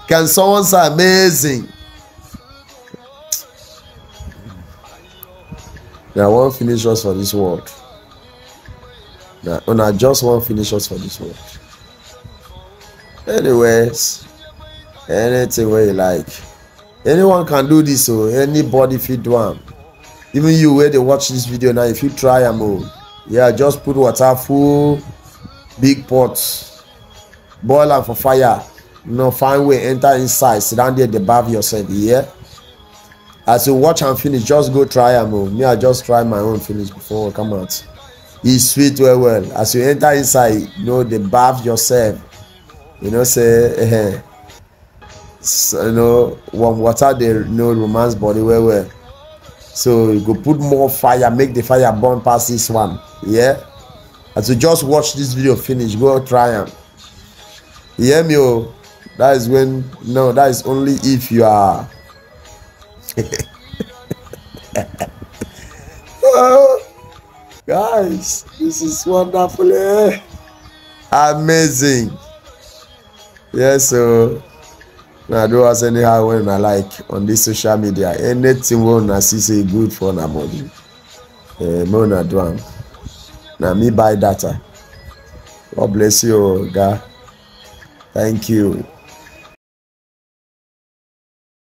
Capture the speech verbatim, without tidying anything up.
Can someone say amazing? Now, one finish us for this world. Now, I just want finish us for this world. Anyways, anything where you like. Anyone can do this, so anybody fit do am. Even you where they watch this video now, if you try am, oh, yeah, just put water full big pot, boil am for fire. You know, find way enter inside, sit down there, dey bath yourself. Yeah. As you watch and finish, just go try am. Oh, me, I just try my own finish before I come out. It's sweet well well. As you enter inside, you know, dey bath yourself. You know, say, eh, so, you know, warm water dey, you know, romance body well well. So you go put more fire, make the fire burn past this one. Yeah. As you just watch this video finish, go try am. You hear me? Oh, that is when no, that is only if you are. Oh, guys, this is wonderful. Eh? Amazing. Yes, so now do us anyhow when I like on this social media. Anything when I see say good for na body. Eh, me na do am. Now me buy data. God bless you, God. Thank you.